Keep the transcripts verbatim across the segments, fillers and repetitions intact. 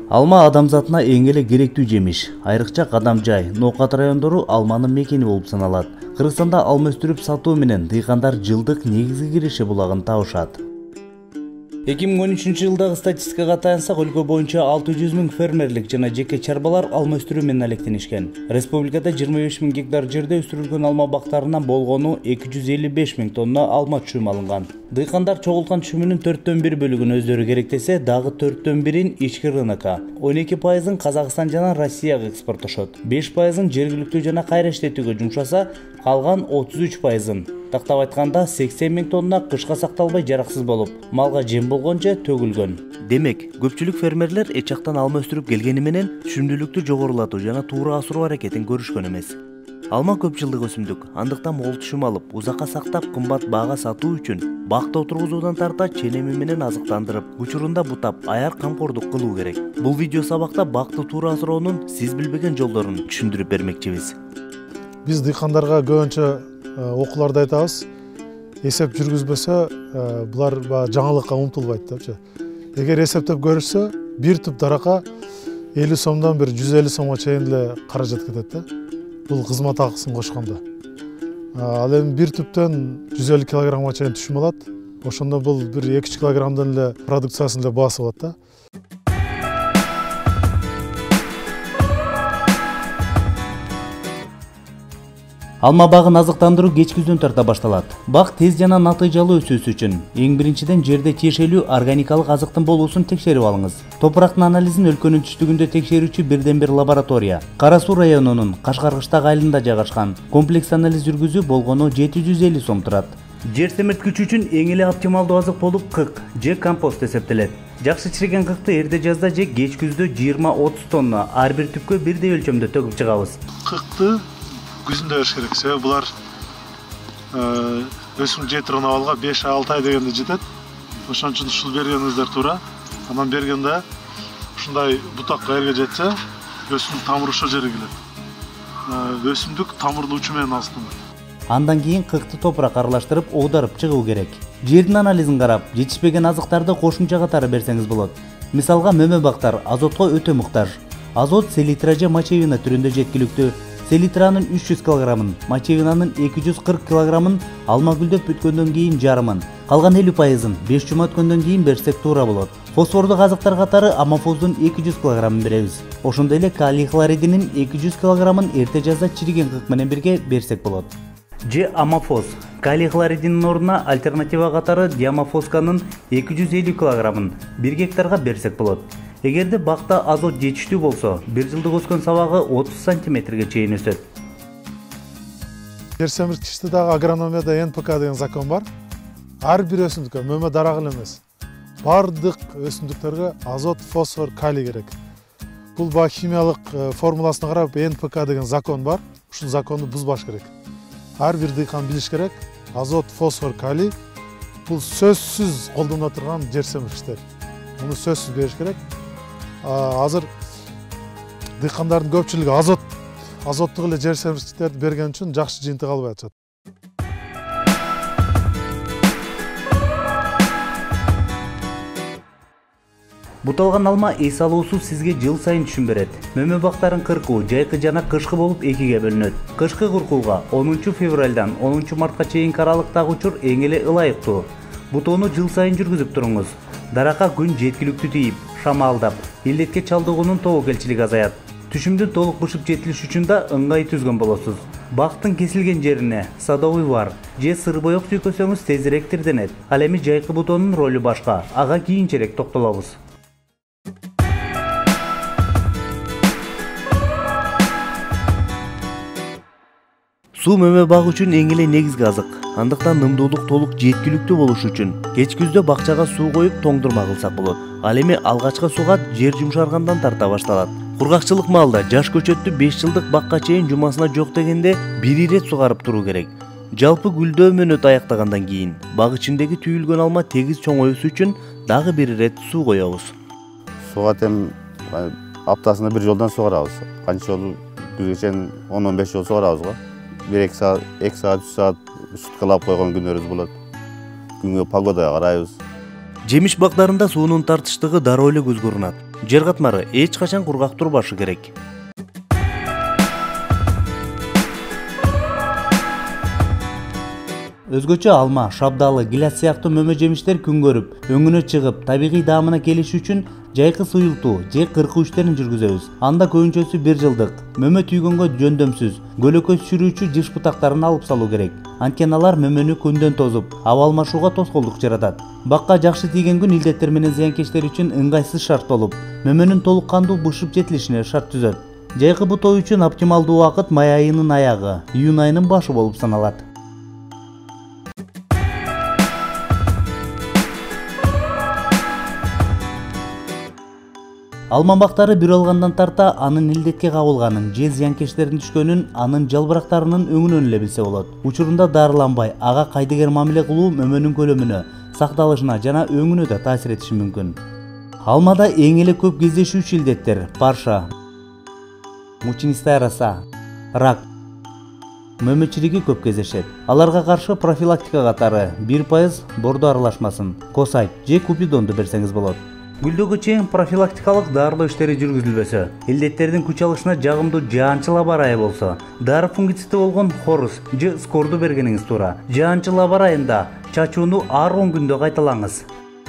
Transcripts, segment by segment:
Алма адамзатына эң эле керектүү жемиш. Айрыкча Кадамжай, Ноокат райондору алманын мекени болуп саналат. Кыргызстанда алма өстүрүп сатуу менен дыйкандар жылдык негизги киреше булагын табышат. эки миң он үчүнчү жылдагы статистикага таянсак, өлкө боюнча алты жүз миң фермерлик жана жеке чарбалар алма өстүрүү менен алектенишкен. Республикада жыйырма беш миң гектар жерде өстүрүлгөн алма бактарынан болгону эки жүз элүү беш миң тонна алма түшүм алынган. Дыйкандар чогулткан түшүмүнүн төрттөн бир бөлүгүн өздөрү керектесе, дагы төрттөн бирин ички рынокко, он эки пайызын Казакстан жана Россияга экспорттошот. беш пайызын жергиликтүү жана кайра иштетүүгө жумшаса, калган отуз үч пайызын, тактап айтканда сексен миң тонна кышка сакталбай жараксыз болуп, малга жем болгончо төгүлгөн. Демек, көпчүлүк фермерлер эч жактан алма өстүрүп келгени менен түшүмдүүлүктү жогорулатуу жана туура асыруу аракетин көрүшкөн эмес. Алма көп жылдык өсүмдүк, андыктан мол түшүм алып, узакка сактап, кымбат баага сатуу үчүн бакта отургузуудан тарта ченеми менен азыктандырып, учурунда бутап, аяр камкордук кылуу керек. Бул видео сабакта бакты туура асыроонун сиз билбеген жолдорун түшүндүрүп бермекчибиз. Биз дыйкандарга көбүнчө окууларда айтабыз, эсеп жүргүзбөсө булар жаңылыкка умтулбайт депчи. Эгер эсептеп көрүшсө, бир туп даракка элүү сомдон бир жүз элүү сомго чейин эле каражат кетет да. Бул кызмат акысын кошкондо. Ал эми бир туптан жүз элүү килограммга чейин түшүм алат. Ошондо бул бир эки үч килограммдан эле продукциясынын эле баасы болот да. Алма багын азыктандыруу кеч күздөн тарта башталат. Бак тез жана натыйжалуу өсүүсү үчүн эң биринчиден жерде тиешелүү органикалык азыктын болуусун текшерип алыңыз. Топурактын анализин өлкөнүн түштүгүндө текшерүүчү бирден бир лаборатория Кара Суу районунун Кашкаркыштак айылында жайгашкан. Комплекс анализ жүргүзүү болгону жети жүз элүү сом турат. Жер семирткүч үчүн эң эле оптималдуу азык болуп кык же компост эсептелет. Жакшы чириген кыкты эрде жазда же кеч күздө жыйырма отуз тонна ар бир түпкө бирдей өлчөмдө төгүп чыгабыз. Кыкты күзүндө бериш керек. Себеби булар өсүм жетирген абалга беш алты ай дегенде жетет. Ошон үчүн ушул бергениңиздер туура. Анан бергенде ушундай бутакка жерге жетсе, өсүмдүк тамыры ошол жерге келет. Өсүмдүк тамырдын учу менен алыстанат. Андан кийин кыкты топуракка аралаштырып, оодарып чыгуу керек. Жердин анализин карап, жетишпеген азыктарды кошумча катары берсеңиз болот. Мисалга, мөмө бактар азотко өтө муктаж. Азот селитра же мочевина түрүндө жеткиликтүү. Селитранын үч жүз килограммын, мочевинанын эки жүз кырк килограммын алма гүлдөп бүткөндөн кийин жарымын, калган элүү пайызын беш жума өткөндөн кийин берсек туура болот. Фосфордук азыктар катары аммофоздун эки жүз килограммын беребиз. Ошондой эле калий хлоридинин эки жүз килограммын эрте жазда чириген кык менен бирге берсек болот. Же аммофос. Калий хлоридинин ордуна альтернатива катары диамофосканын эки жүз элүү килограммын бир гектарга берсек болот. Эгерде бакта азот жетиштүү болсо, бир жылдык өскөн сабагы отуз сантиметрге чейин өсөт. Жер семирткичте дагы агрономияда эн пэ ка деген закон бар. Ар бир өсүмдүккө, мөмө дарак эле эмес, бардык өсүмдүктөргө азот, фосфор, калий керек. Бул баягы химиялык формуласына карап эн пэ ка деген закон бар. Ушул законду бузбаш керек. Ар бир дыйкан билиш керек. Азот, фосфор, калий бул сөзсүз колдоно турган жер семирткичтер. Муну сөзсүз бериш керек. Азыр дыйкандардын көпчүлүгү азот азоттук эле жер семирткичтерди берген үчүн жакшы жыйынтык албай атышат. Буталган алма эс алуусу сизге жыл сайын түшүм берет. Мөмө бактарын кыркуу жайкы жана кышкы болуп экиге бөлүнөт. Кышкы кыркууга онунчу февралдан онунчу мартка чейинки аралыктагы учур эң эле ылайыктуу. Бутоону жыл сайын жүргүзүп туруңуз. Даракка күн жеткиликтүү тийип, шамалдап, илдетке чалдыгуунун тобокелчилиги азаят. Түшүмдүн толук бышып жетилиш үчүн да ыңгай түзгөн болосуз. Бактын кесилген жерине садовый вар же сыр боек сүйкөсөңүз тезирээк тирденет. Ал эми жайкы бутоонун ролу башка. Ага кийинчерээк токтолобуз. Суу мөмө баг үчүн эң эле негизги азык. Андыктан нымдуулук толук жеткиликтүү болуш үчүн кеч күздө бакчага суу коюп тоңдурма кылсак болот. Ал эми алгачкы суга жер жумшаргандан тарта башталат. Кургакчылык маалда жаш көчөттү беш жылдык бакка чейин жумасына жок дегенде бир ирет сугарып туруу керек. Жалпы гүлдөө мөөнөтү аяктагандан кийин баг ичиндеги түйүлгөн алма тегиз чоңоюшу үчүн дагы бир ирет суу коебуз. Суга тем аптасына бир жолдон сугарабыз. Канча жолу күзгө чейин он он беш жол сугарабыз го. бир эки саат, эки саат, үч саат суткалап койгон күнүбүз болот. Күнгө погодага карайбыз. Жемиш бактарында суунун тартыштыгы дароо эле көзгө урунат. Жер катмары эч качан кургак турбашы керек. Өзгөчө алма, шабдалы, гиляс сыяктуу мөмө жемиштер күн көрүп, өңүнө чыгып, табигый даамына келиши үчүн жайкы суюлтуу же кыркуу иштерин жүргүзөбүз. Анда көбүнчөсү бир жылдык. Мөмө түйгөнгө жөндөмсүз, көлөкөй сүрүүчү жыш бутактарын алып салуу керек. Анткени алар мөмөнү көндөн тозуп, аба алмашууга тоскоолдук жаратат. Бакка жакшы тийген күн илдеттер менен зыянкечтер үчүн ыңгайсыз шарт болуп, мөмөнүн толук кандуу бышып жетилишине шарт түзөт. Жайкы бутоо үчүн оптималдуу убакыт май айынын аягы, июнь айынын башы болуп саналат. Алма бактары бир алгандан тарта анын илдетке кабылганын же зыянкечтердин түшкөнүн анын жалбырактарынын өңүнөн эле билсе болот. Учурунда дарыланбай, ага кайдыгер мамиле кылуу мөмөнүн көлөмүнө, сакталышына жана өңүнө да таасир этиши мүмкүн. Алмада эң эле көп кездешүүчү илдеттер: парша, мучнистая роса, рак, мөмө чириги көп кездешет. Аларга каршы профилактика катары бир пайыз бордо аралашмасын, косайт же купидонду берсеңиз болот. Гүлдөгө чейин профилактикалык дарылоо иштери жүргүзүлбөсө, илдеттердин күч алышына жагымдуу жаанчыл аба ырайы болсо, дары фунгицити болгон хорус же скорду бергениңиз туура. Жаанчыл аба ырайында чачууну ар он күндө кайталаңыз.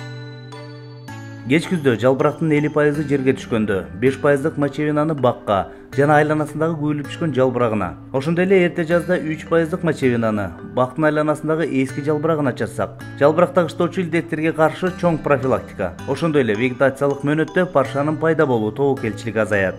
Кеч күздө жалбырактын элүү пайызы жерге түшкөндө, беш пайыздык мочевинаны бакка жана айланасындагы көбүлүп түшкөн жалбырагына, ошондой эле эрте жазда үч пайыздык мочевинаны бактын айланасындагы эски жалбырагына чачсак, жалбырак тагыштоочу илдеттерге каршы чоң профилактика. Ошондой эле вегетациялык мөөнөттө паршанын пайда болуу тобокелчилиги азаят.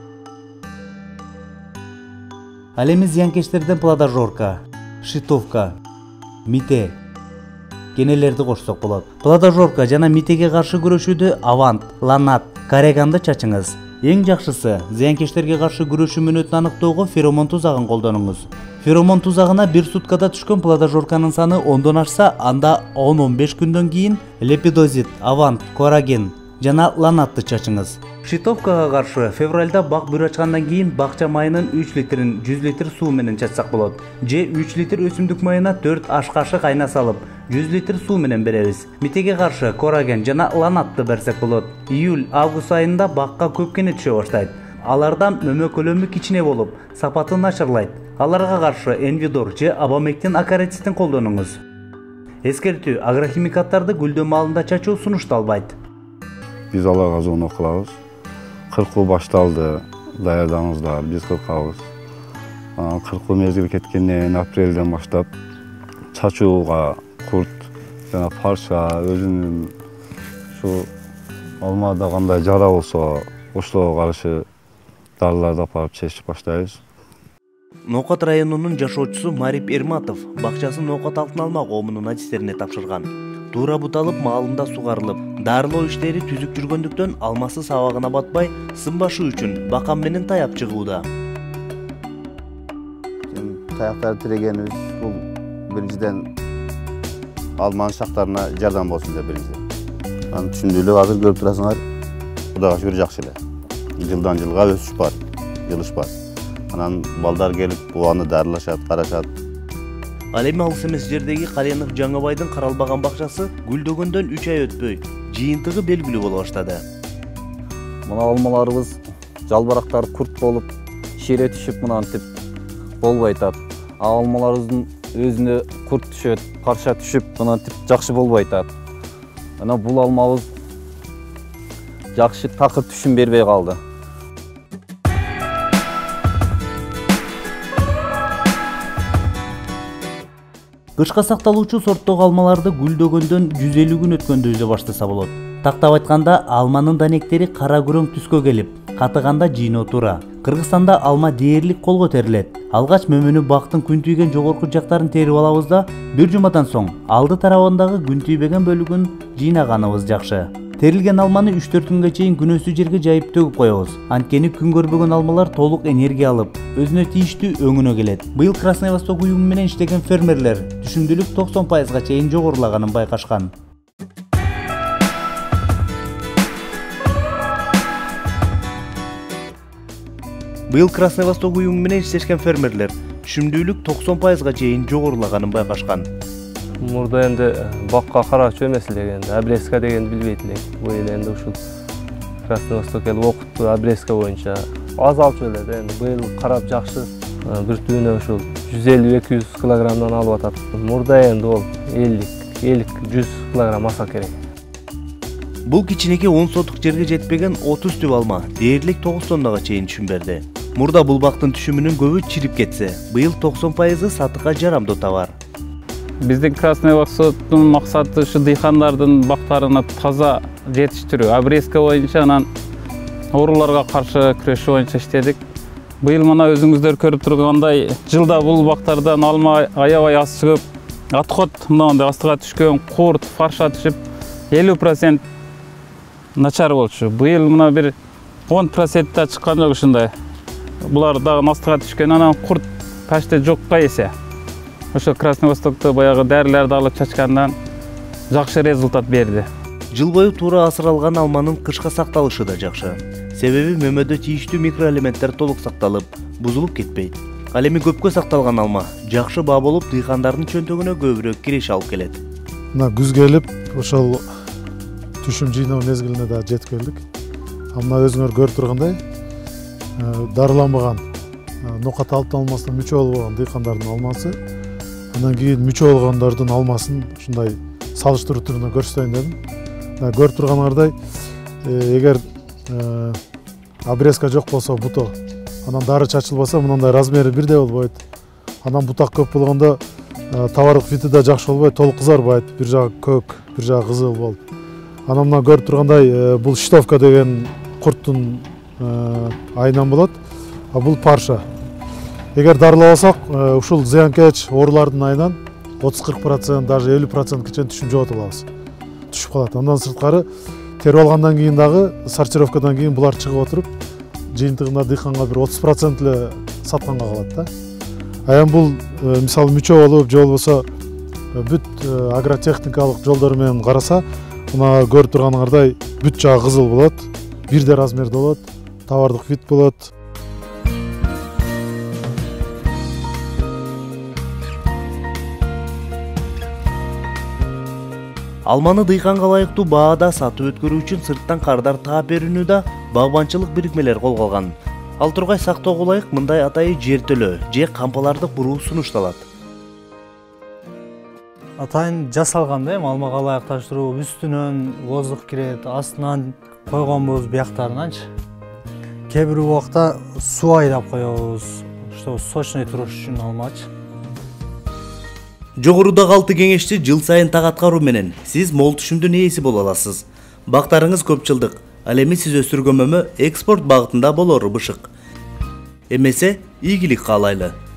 Ал эми зыянкечтерден плодожорка, шитовка, мите, кенелерди кошсок болот. Плодожорка жана митеге каршы күрөшүүдө авант, ланат, кореганды чачыңыз. Эң жакшысы зыянкечтерге каршы күрөшүү мөөнөтүн аныктоого феромон тузагын колдонуңуз. Феромон тузагына бир суткада түшкөн плодожорканын саны ондон ашса, анда он он беш күндөн кийин лепидозит, авант, кораген жана ланатты чачыңыз. Шитовкага каршы февралда бак бүр ачкандан кийин бакча майынын үч литрин жүз литр суу менен чачсак болот. Же үч литр өсүмдүк майына төрт аш кашык айна салып, жүз литр суу менен беребиз. Митеге каршы кораген жана ланатты берсек болот. Июль-август айында бакка көп кене түшө баштайт. Алардан мөмө көлөмү кичине болуп, сапаты начарлайт. Аларга каршы энвидор же абамектин акарицитин колдонуңуз. Эскертүү: агрохимикаттарды гүлдөө маалында чачуу сунушталбайт. Биз аларга звонок кылабыз. Кыркуу башталды, даярдаңыздар, биз кыркабыз. Кыркуу мезгили кеткенден апрелден баштап чачууга курт жана парша өзүнүн ушу алмада кандай жара болсо ошолорго каршы дарыларды апарып чечип баштайбыз. Ноокат районунун жашоочусу Марип Эрматов бакчасын ноокат алтын алма коомунун адистерине тапшырган. Туура буталып, маалында сугарылып, дарылоо иштери түзүк жүргөндүктөн алмасы сабагына батпай, сынбашы үчүн бакам менен таяп чыгууда. Таяктарды тирегенибиз бул биринчиден алманын шактарына жардам болсун деп биринчиден. Анын түшүндүүлүгү азыр көрүп турасыңар, Кудайга шүгүр жакшы эле. Жылдан жылга өсүш бар, жылыш бар. Анан балдар келип, буаны дарылашат, карашат. Ал эми алыс эмес жердеги Каленов Жаңыбайдын каралбаган бакчасы гүлдөгөндөн үч ай өтпөй, жыйынтыгы белгилүү боло баштады. Мына алмаларыбыз жалбырактар курт болуп, шире түшүп мынантип болбой атат. А алмаларыбыздын өзүнө курт түшөт, парша түшүп мынантип жакшы болбой атат. Мына бул алмабыз жакшы такыр түшүм бербей калды. Кышка сакталуучу сорттогу алмаларды гүлдөгөндөн жүз элүү күн өткөндө үзө баштаса болот. Тактап айтканда, алманын данектери кара күрөң түскө келип, катыганда жыйноо туура. Кыргызстанда алма дээрлик колго терилет. Алгач мөмөнү бактын күн түйгөн жогорку жактарын терип алабыз да, бир жумадан соң алды тарабындагы күн түйбөгөн бөлүгүн жыйнаганыбыз жакшы. Терилген алманы үч төрт күнгө чейин күнөсү жерге жайып төгүп коебуз. Анткени күн көрбөгөн алмалар толук энергия алып, өзүнө тийиштүү өңүнө келет. Быйыл Красный Восток уюму менен иштеген фермерлер түшүмдүүлүк токсон пайызга чейин жогорулаганын байкашкан. Быйыл Красный Восток уюму менен иштешкен фермерлер түшүмдүүлүк токсон пайызга чейин жогорулаганын байкашкан. Мурда энди бакка карачу эмес элек, энди обрезка дегенди билбейт элек. Быйыл энди ушул Красный Восток келип окутту обрезка боюнча. Аз алчу эле да, эми быйыл карап жакшы. Бир түбүнө ушул жүз элүү эки жүз килограммдан алып атат. Мурда энди ол элүү элүү жүз килограмм аса керек. Бул кичинекей он сотук жерге жетпеген отуз түп алма дээрлик тогуз тоннага чейин түшүм берди. Мурда бул бактын түшүмүнүн көбү чирип кетсе, быйыл токсон пайызы сатыкка жарамдуу товар. Биздин Красный Востоктун максаты ушу дыйкандардын бактарына таза жетиштирүү. Обрезка боюнча анан ооруларга каршы күрөшүү боюнча иштедик. Быйыл мына өзүңүздөр көрүп тургандай, жылда бул бактардан алма аябай аз чыгып, отход мындай астыга түшкөн курт, фарша түшүп, элүү процент начар болчу. Быйыл мына бир он процент да чыккан жок ушундай. Булар дагы астыга түшкөн, анан курт почти жокко эсе. Ошо Красный Востокто баягы дарыларды алып чачкандан жакшы результат берди. Жыл бою туура асыралган алманын кышка сакталышы да жакшы. Себеби мөмөдө тийиштүү микроэлементтер толук сакталып, бузулуп кетпейт. Ал эми көпкө сакталган алма жакшы баа болуп, дыйкандардын чөнтөгүнө көбүрөөк киреш алып келет. Мына күз келип, ошол түшүм жыйноо мезгилине да жетип келдик. Мына өзүңөр көрүп тургандай, дарыланбаган, нокат алып алмасынан мүчө болбогон дыйкандардын алмасы, андан кийин мүчө болгондордун алмасын ушундай салыштыруу түрүндө көрсөтөйүн дедим. Көрүп турганыңардай, эгер обрезка жок болсо буто, анан дары чачылбаса, мындай размери бирдей болбойт. Анан бутак көп болгондо товардык види да жакшы болбойт, толук кызарбайт, бир жагы көк, бир жагы кызыл болуп. Анан мына көрүп тургандай, бул штовка деген курттун айынан болот, а бул парша. Эгер дарылабасак, ушул зыянкеч оорулардын айынан отуз кырк процент, даже элүү процентке чейин түшүм жоготуп алабыз. Түшүп калат. Андан сырткары терип алгандан кийин дагы сортировкадан кийин булар чыгып отуруп, жыйынтыгында дыйканга бир отуз процент эле сатканга калат да. А эми бул мисалы мүчө болуп, же болбосо бүт агротехникалык жолдор менен караса, мына көрүп турганыңардай бүт жагы кызыл болот, бирдей размерде болот, товардык вид болот. Алманы дыйканга ылайыктуу баада сатып өткөрүү үчүн сырттан кардар таап берүүнү да багбанчылык бирикмелер колго алган. Ал тургай сактоого ылайык мындай атайы жертөлө же кампаларды куруу сунушталат. Атайын жасалган да, эми алмага ылайык таштыруу, үстүнөн воздух кирет, астынан койгонбуз бияктарынанчы. Кээ бир убакта суу айдап коебуз, ошто сочный туруш үчүн алмачы. Жогорудагы алты кеңешти жыл сайын так аткаруу менен сиз мол түшүмдүн ээси боло аласыз. Бактарыңыз көп жылдык, ал эми сиз өстүргөн мөмө экспорт багытында болору бышык. Эмесе ийгилик каалайлы.